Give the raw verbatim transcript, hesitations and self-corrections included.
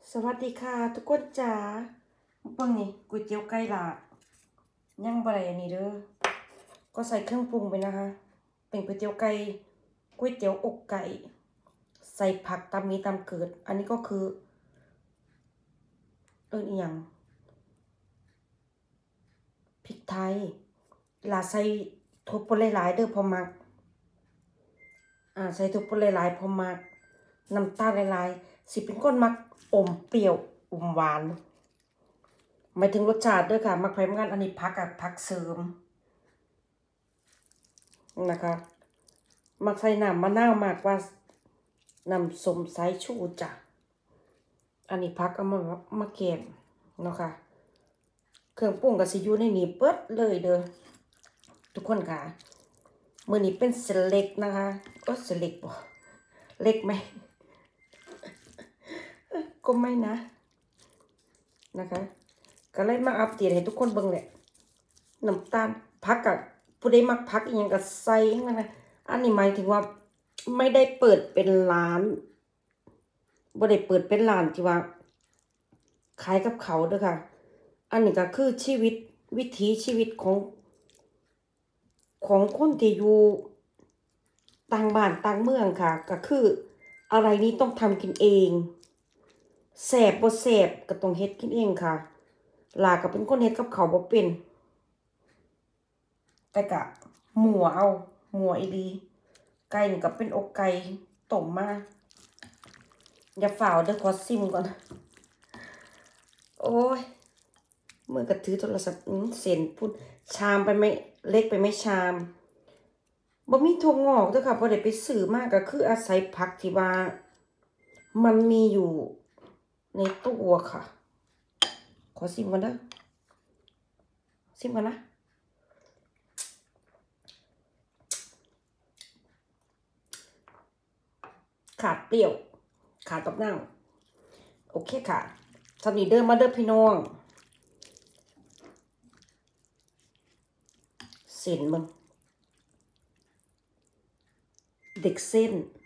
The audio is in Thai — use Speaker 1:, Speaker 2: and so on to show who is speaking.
Speaker 1: สวัสดีค่ะทุกคนจ๋าเบิ่งนี่ก๋วยเตี๋ยวไก่ลาดยังบ่ได้อันนี้เด้อก็ใส่เครื่องปรุงไปนะคะเป็นก๋วยเตี๋ยวไก่ก๋วยเตี๋ยวอกไก่ใส่ผักตามมีตามเกิดอันนี้ก็คือเอิ้นอีหยังพริกไทยลาใส่ถั่วป่นหลายๆเด้อพอมักอ่าใส่ถั่วป่นหลายๆพอมักน้ำตาลหลายๆสิเป็นคนมักอมเปรี้ยวอมหวานหมายถึงรสชาติด้วยค่ะมักไผ่เหมือนกันอันนี้ผักกับผักเสริมนะคะมักใส่น้ำมะนาวมากกว่าน้ำส้มสายชูจ้ะอันนี้ผักเอามามาแกงเนาะค่ะเครื่องปรุงก็สิอยู่ในนี้เปิดเลยเด้อทุกคนค่ะมื้อนี้เป็นเส้นเล็กนะคะก็เส้นเล็กบ่เล็กไหมก็ไม่นะนะคะก็เลยมาอัปเดตให้ทุกคนเบิ่งแหละน้ำตาลผักกับผู้ใดมักผักอีหยังก็ใส่นั่นนะอันนี้หมายถึงว่าไม่ได้เปิดเป็นร้านบ่ได้เปิดเป็นร้านที่ว่าขายกับเขาเด้อค่ะอันนี้ก็คือชีวิตวิถีชีวิตของของคนที่อยู่ต่างบ้านต่างเมืองค่ะก็คืออะไรนี้ต้องทำกินเองแซ่บบ่แซ่บก็ต้องเฮ็ดกินเองค่ะลาก็เป็นคนเฮ็ดกับข้าวบ่เป็นแต่ก็หมั่วเอาหมั่วอีหลีไก่นี่ก็เป็นอกไก่ต้มมาอย่าฝ่าวเด้อขอซิมก่อนโอ้ยมือก็ถือโทรศัพท์อื้อเส้นพุ่นชามไปไม่เล็กไปไม่ชามบ่มีถั่วงอกเด้อค่ะบ่ได้ไปซื้อมาก็คืออาศัยผักที่ว่ามันมีอยู่ในตู้ค่ะขอซิมก่อนเด้อซิมก่อนนะขาดเปรี้ยวขาดตับเน่าโอเคค่ะสำนีเดินมาเด้อพี่น้องเส้นมึงเด็กเส้น